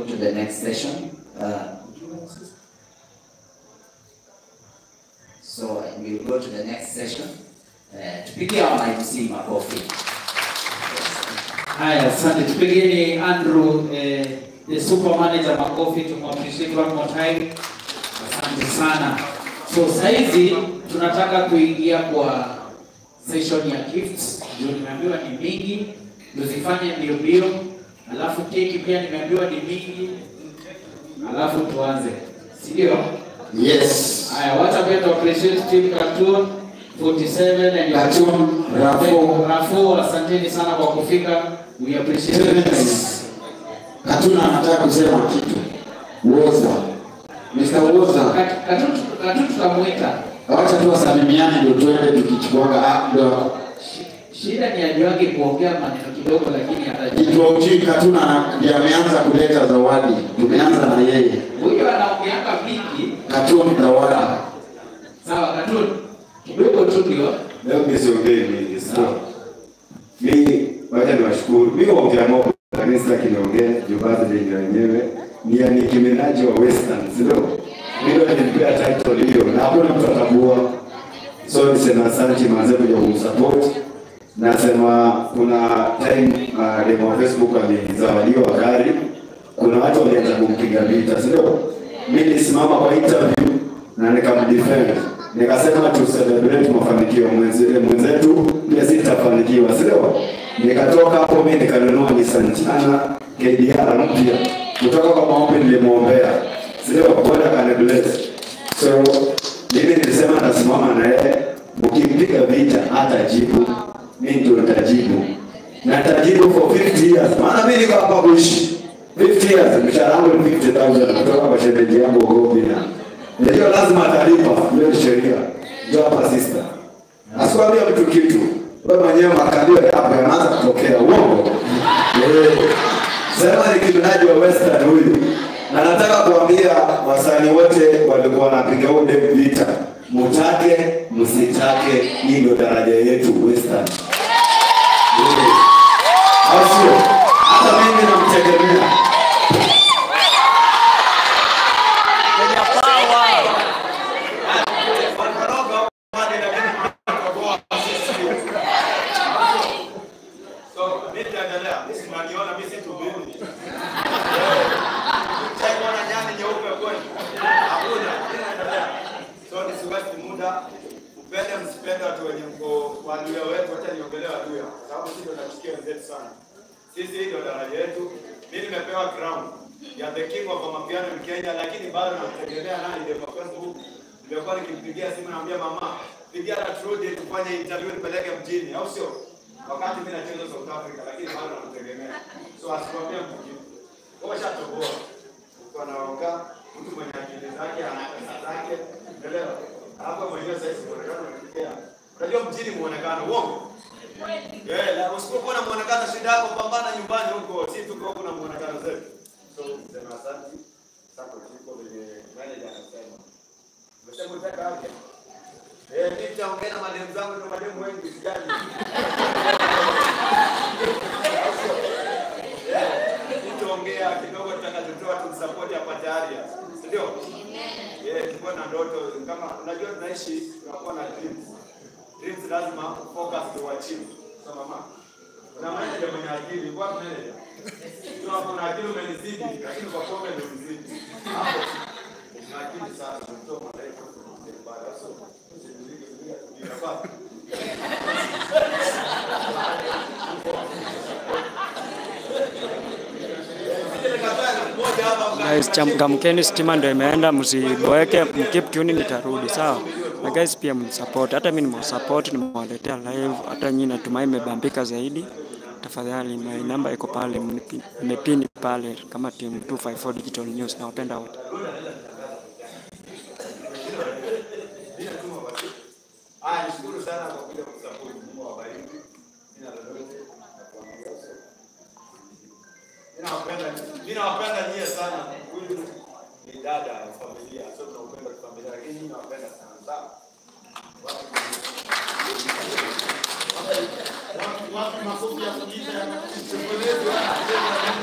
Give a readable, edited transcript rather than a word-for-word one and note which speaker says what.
Speaker 1: go to the next session. So we'll go to the next session. Tupigie our MC makofi.
Speaker 2: Haya, asante. Tupigieni Andrew, the super manager makofi, tumappreciate one more time. Asante sana. So saizi tunataka kuingia kwa session ya gifts. Ndio nimeambiwa ni mingi, ndio zifanye mbio mbio. Alafu keki pia nimeambiwa ni mingi. Alafu tuanze. Ndio?
Speaker 3: Yes.
Speaker 2: Haya, wacha wetu appreciate team Cartoon 47 and
Speaker 3: Cartoon
Speaker 2: Rafu, asanteni sana kwa kufika. We appreciate it.
Speaker 3: Cartoon anataka kusema kitu. Woza. Mr. Woza.
Speaker 2: Cartoon tutamuita.
Speaker 3: Acha tu wasalimiane ndio tuende tukichukua ndio.
Speaker 2: Shida ni ajuage kuongea maneno kidogo lakini
Speaker 3: atajua. Ndio Cartoon ameanza kuleta zawadi. Tumeanza na yeye.
Speaker 2: Huyo anaongeanga vingi.
Speaker 3: Cartoon zawadi.
Speaker 2: Sawa Cartoon. Kidogo tu ndio.
Speaker 4: Leo nisiongee mingi sana. Mimi wacha niwashukuru. Mimi ongea mambo kanisa kiniongea jubaza ndio wenyewe. Ni ya Nicki Minaj wa Western, sio? Mimi ndio nilipea title hiyo na hakuna mtu atabua. So nisema asante manze kwa kumsupport. Nasema kuna time demo wa Facebook alizawadiwa gari. Kuna watu walianza kumpiga vita, sio? Mimi nisimama kwa interview na nikamdefend. Nikasema tu celebrate mafanikio mwenzetu pia sitafanikiwa, sio? Nikatoka hapo mimi nikanunua Nissan KDR mpya. Kutoka kwa maombi nilimwombea. Sio bwana kanibless. So mimi nilisema nasimama na yeye, ukimpiga vita hata jibu, mimi ndio nitajibu. Na nitajibu for 50 years. Maana mimi niko hapa kuishi 50 years, mshahara wangu ni 50,000 kutoka kwa shemeji yangu Gobina. Ndio lazima atalipa, ndio sheria. Ndio hapa sister. Asikwambia mtu kitu. Wewe mwenyewe makalio hapo yanaanza kutokea uongo. Sema Nicki Minaj wa Western huyu. Na nataka kuambia wasanii wote walikuwa wanapiga ule vita. Mutake, msitake, hii ndio daraja yetu Western. Asio. Hata mimi namtegemea.
Speaker 5: Sisi ndio daraja yetu. Mimi nimepewa crown ya the king of mapiano in Kenya, lakini bado namtegemea nani ndio kwa Facebook. Nilikuwa nikimpigia simu naambia mama, pigia na Trudy tufanye interview nipeleke mjini, au sio? Wakati mimi nacheza South Africa, lakini bado namtegemea. So asikwambia mtu kitu. Kwa shatoboa. Uko naonga mtu mwenye akili zake, ana pesa zake. Elewa. Hapo mwenyewe sasa muonekano unafikia. Unajua mjini muonekano uongo. La usipokuwa na muonekano shida yako, pambana nyumbani huko. Sisi tuko huko na muonekano zetu. So sema asante. Sasa tuko kwenye manager anasema. Msemo utaka aje? Nitaongea na mademu zangu na mademu wengi sijali. Nitaongea kidogo tutakachotoa tumsupport hapa tayari. Ndio? Tuko na ndoto kama unajua tunaishi tunakuwa na dreams. Dreams lazima focus kwa chini. Sawa mama. Na manager mwenye akili, kwa manager. Ndio hapo na akili umenizidi, lakini kwa pombe ndio umezidi. Hapo. Na akili sana mtoto malaika baada ya somo.
Speaker 6: Guys, chamkamkeni, stima ndio imeenda, msiboeke, mkeep tuning, nitarudi sawa. Na guys pia msupport, hata mimi nimewasupport, nimewaletea live, hata nyinyi natumai mmebambika zaidi. Tafadhali my number iko pale, nimepin pale kama team 254 Digital News, na wapenda wote.
Speaker 5: Nishukuru sana kwa kuja kusupport. Mungu awabariki. Jina la lolote nakuambia sasa. Ninawapenda nyie sana. Huyu ni dada wa familia. Sio tunapenda familia, lakini ninawapenda sana. Sawa? Watu mafupi ya kujiita ya kutengeneza